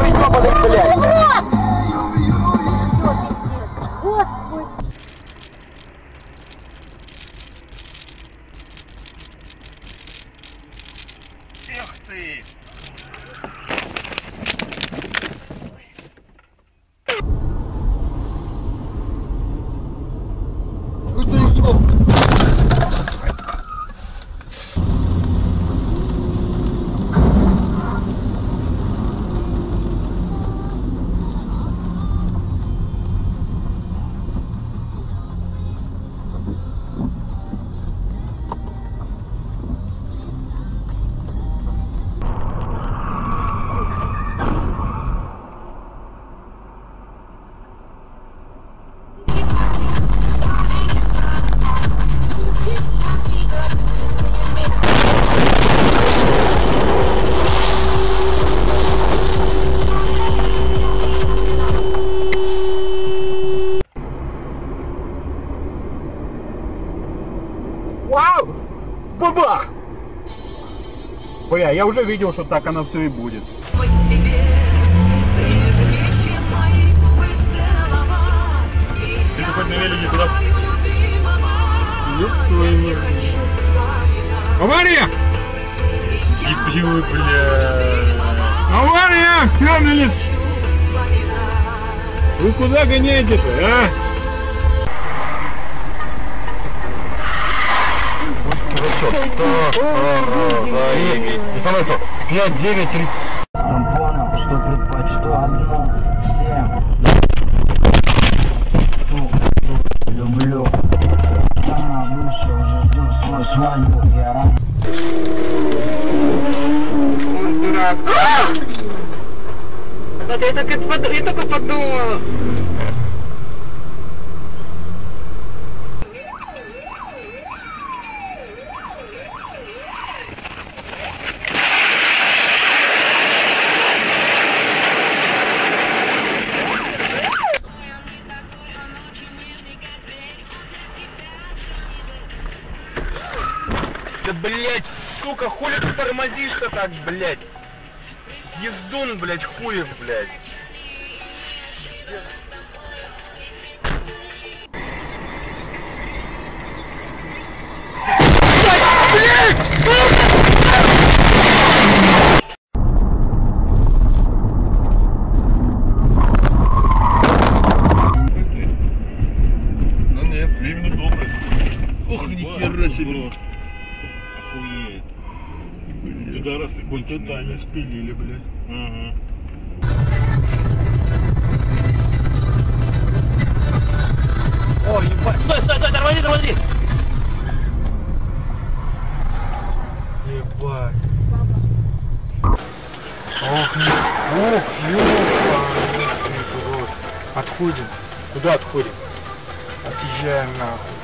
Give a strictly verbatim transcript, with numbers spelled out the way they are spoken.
ёбаный, блядь! Господи! Эх ты! Вау! Бабах! Бля, я уже видел, что так оно все и будет. Ты хоть на велике туда? Авария! Ебью, бля! Авария! Храмлинец! Вы куда гоняете-то, а? И со мной кто? пять, девять, три. Понял, что предпочту одно всем. Люблю. Она выше уже ждет свою свадьбу. Я рад. Он дурак. Вот я только, я только подумала. Да, блядь, сука, хули ты тормозишь-то так, блядь? Ездун, блядь, хуев, блядь. Ну нет, именно добрый. Ох, нихера себе. Охуеть. Пидорасы конченые. Вот это они спилили, блядь. Ага. Ой, ебать, стой, стой, стой, тормози, тормози! Ебать. Ох, не... Ох, ёпа. Отходим. Куда отходим? Отъезжаем нахуй.